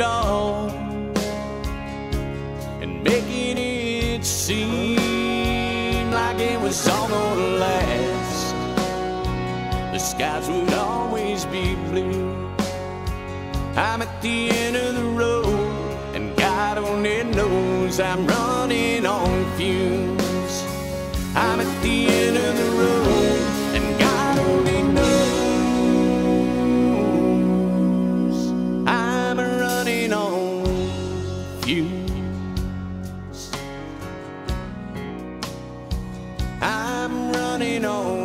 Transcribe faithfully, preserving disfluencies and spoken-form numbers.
all and making it seem like it was all gonna last. The skies would always be blue. I'm at the end of the road, and God only knows I'm running on fumes. I'm at the end of the road, and God only knows I'm running on fumes. I'm running on